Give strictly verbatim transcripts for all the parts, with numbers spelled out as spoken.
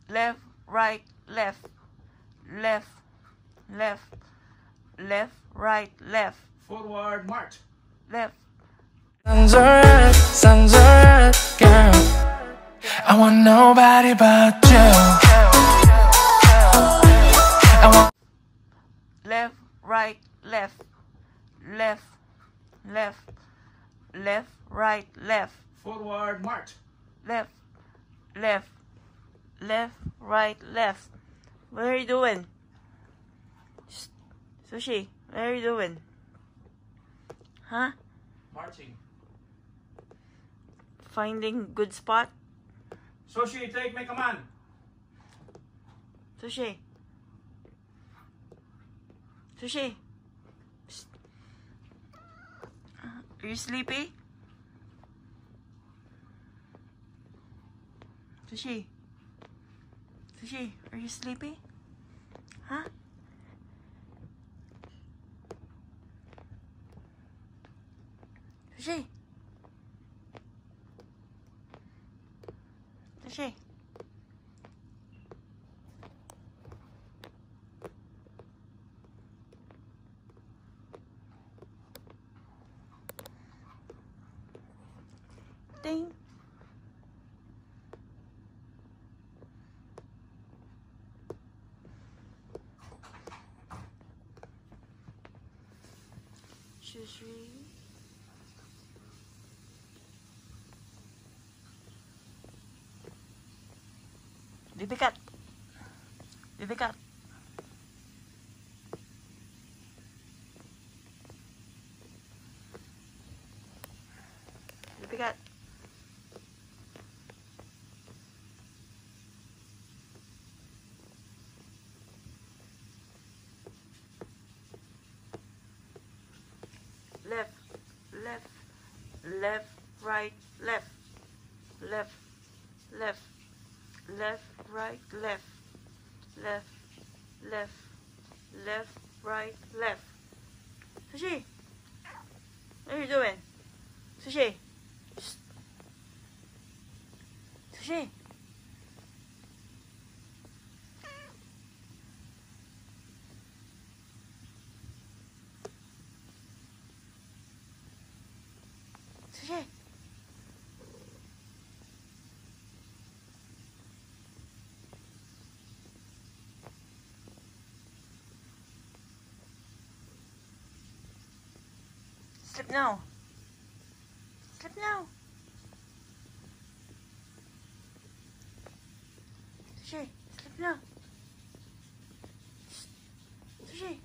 left, right, left, left, left, left, right, left, forward, march, left. Sun's alright, sun's alright, girl. I want nobody but you. I want Left, right, left, left, left, left, right, left, forward, march, left, left, left, right, left. What are you doing? Shh. Sushi, what are you doing? Huh? marching. Finding good spot? Sushi, take my command. Sushi. Sushi. Shh. Are you sleepy? Sushi. Sushi, are you sleepy? Huh? Sushi. Sushi. Ding. Sushi. Didekat. Didekat. Didekat. Left, left, left, right, left, left, left, left, right, left, left, left, left, right, left. Sushi, what are you doing? Sushi, Shh. Sushi. Sushi. Sleep now. Sleep now. Sushi, sleep now. Shh. Sushi.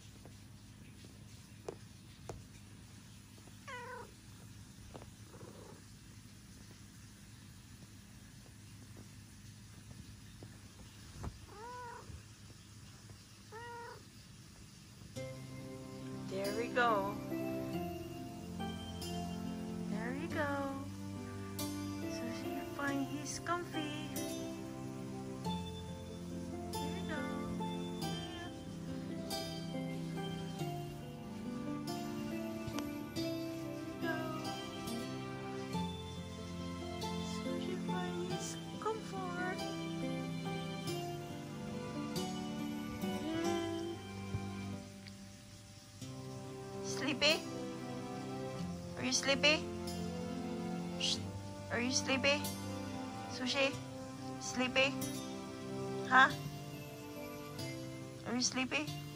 There we go. There we go. So she find he's comfy. There we go. There we go. So she find his comfort. Sleepy? Are you sleepy? Shh. Are you sleepy? Sushi? Sleepy? Huh? Are you sleepy?